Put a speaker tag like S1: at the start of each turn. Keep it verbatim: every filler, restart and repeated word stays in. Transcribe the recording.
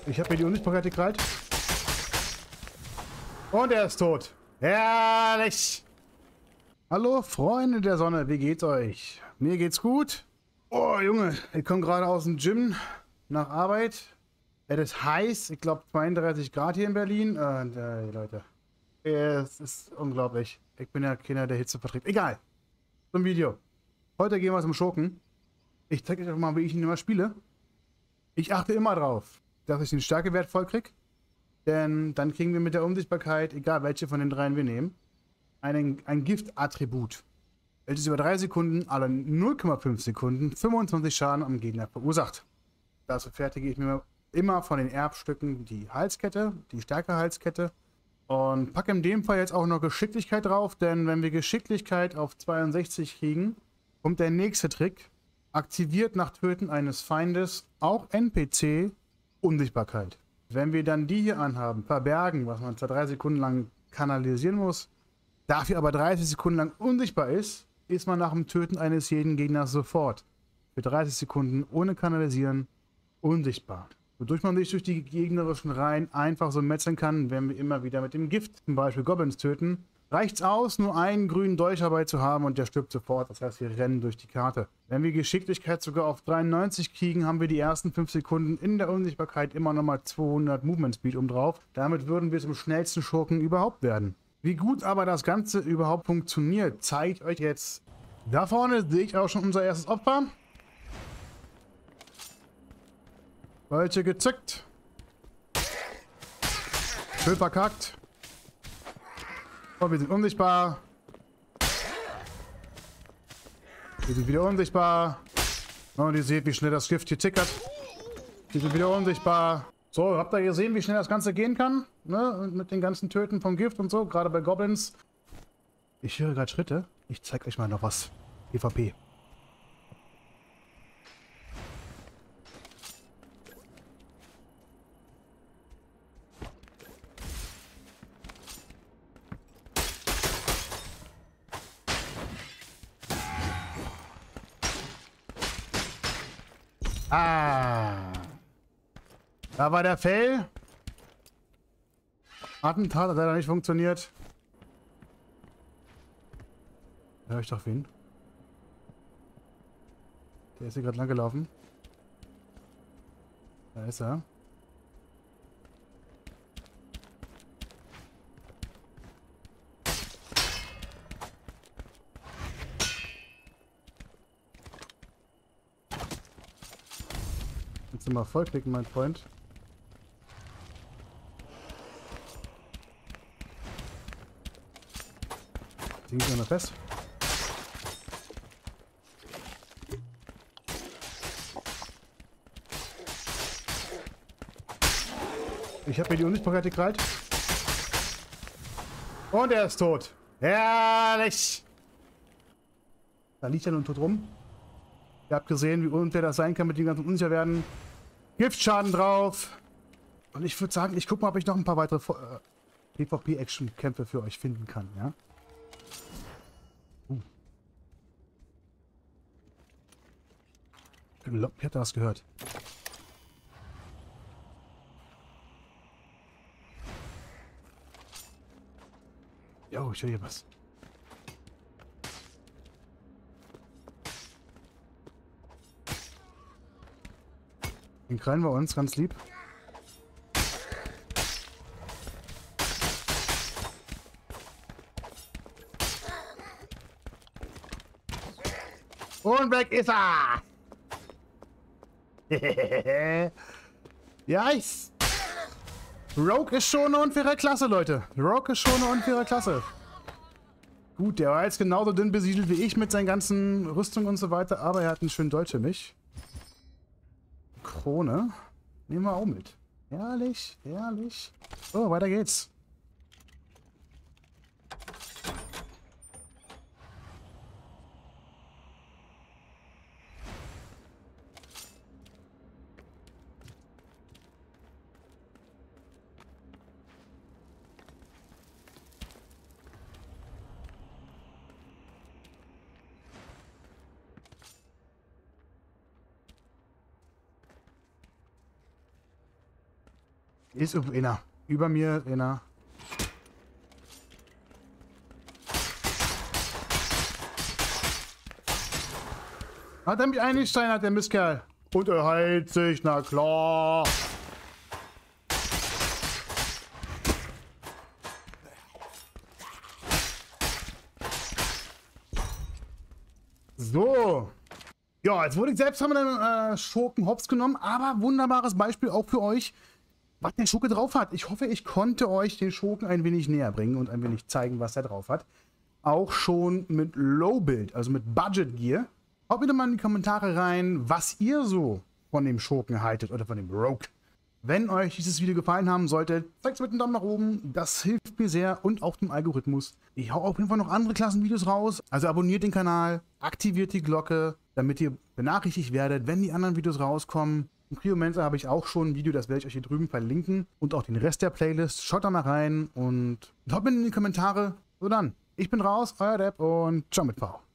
S1: Ich habe mir die Unsichtbarkeit gekrallt. Und er ist tot. Herrlich. Hallo, Freunde der Sonne, wie geht's euch? Mir geht's gut. Oh, Junge, ich komme gerade aus dem Gym nach Arbeit. Es ist heiß, ich glaube zweiunddreißig Grad hier in Berlin. Und, äh, Leute, es ist unglaublich. Ich bin ja keiner, der Hitze verträgt. Egal, zum Video. Heute gehen wir zum Schurken. Ich zeige euch mal, wie ich ihn immer spiele. Ich achte immer drauf, dass ich den Stärkewert voll kriege. Denn dann kriegen wir mit der Unsichtbarkeit, egal welche von den dreien wir nehmen, einen, ein Gift-Attribut, welches über drei Sekunden, alle null Komma fünf Sekunden, fünfundzwanzig Schaden am Gegner verursacht. Dazu fertige ich mir immer von den Erbstücken die Halskette, die Stärke-Halskette. Und packe in dem Fall jetzt auch noch Geschicklichkeit drauf, denn wenn wir Geschicklichkeit auf zweiundsechzig kriegen, kommt der nächste Trick. Aktiviert nach Töten eines Feindes auch N P C Unsichtbarkeit. Wenn wir dann die hier anhaben, verbergen, was man zwar drei Sekunden lang kanalisieren muss, dafür aber dreißig Sekunden lang unsichtbar ist, ist man nach dem Töten eines jeden Gegners sofort für dreißig Sekunden ohne Kanalisieren unsichtbar. Wodurch man sich durch die gegnerischen Reihen einfach so metzeln kann, wenn wir immer wieder mit dem Gift zum Beispiel Goblins töten. Reicht's aus, nur einen grünen Dolch dabei zu haben und der stirbt sofort. Das heißt, wir rennen durch die Karte. Wenn wir Geschicklichkeit sogar auf dreiundneunzig kriegen, haben wir die ersten fünf Sekunden in der Unsichtbarkeit immer nochmal zweihundert Movement Speed obendrauf. Damit würden wir zum schnellsten Schurken überhaupt werden. Wie gut aber das Ganze überhaupt funktioniert, zeige ich euch jetzt. Da vorne sehe ich auch schon unser erstes Opfer. Dolche gezückt. Schön verkackt. Und wir sind unsichtbar. Wir sind wieder unsichtbar. Und ihr seht, wie schnell das Gift hier tickert. Wir sind wieder unsichtbar. So, habt ihr gesehen, wie schnell das Ganze gehen kann? Ne? Und mit den ganzen Töten vom Gift und so, gerade bei Goblins. Ich höre gerade Schritte. Ich zeig euch mal noch was. PvP. Ah. Da war der Fail. Attentat hat leider nicht funktioniert. Hör ich doch wen? Der ist hier gerade lang gelaufen. Da ist er. Kannst du mal vollklicken, mein Freund? Den geht noch fest. Ich habe mir die Unsichtbarkeit gekrallt. Und er ist tot. Herrlich! Da liegt er nun tot rum. Ihr habt gesehen, wie unfair das sein kann mit dem ganzen Unsicherwerden. Giftschaden drauf. Und ich würde sagen, ich gucke mal, ob ich noch ein paar weitere äh, PvP-Action-Kämpfe für euch finden kann, ja? Uh. Ich hätte das gehört. Jo, ich höre hier was. Den krallen wir uns, ganz lieb. Und weg ist er! Ja, ich... Rogue ist schon eine unfaire Klasse, Leute. Rogue ist schon eine unfaire Klasse. Gut, der war jetzt genauso dünn besiedelt wie ich mit seinen ganzen Rüstungen und so weiter, aber er hat einen schönen Dolch für mich. Krone. Nehmen wir auch mit. Herrlich, herrlich. So, weiter geht's. Ist einer. Über mir einer. Hat er mich eingesteinert, der Mistkerl. Und er heilt sich, na klar. So. Ja, jetzt wurde ich selbst von einem äh, Schurken hops genommen, aber wunderbares Beispiel auch für euch, was der Schurke drauf hat. Ich hoffe, ich konnte euch den Schurken ein wenig näher bringen und ein wenig zeigen, was er drauf hat. Auch schon mit Low-Build, also mit Budget-Gear. Haut bitte mal in die Kommentare rein, was ihr so von dem Schurken haltet oder von dem Rogue. Wenn euch dieses Video gefallen haben sollte, zeigt es mit einem Daumen nach oben. Das hilft mir sehr und auch dem Algorithmus. Ich hau auf jeden Fall noch andere Klassenvideos raus. Also abonniert den Kanal, aktiviert die Glocke, damit ihr benachrichtigt werdet, wenn die anderen Videos rauskommen. Im Cryomancer habe ich auch schon ein Video, das werde ich euch hier drüben verlinken. Und auch den Rest der Playlist. Schaut da mal rein und haut mir in die Kommentare. So dann, ich bin raus, euer Depp und ciao mit V.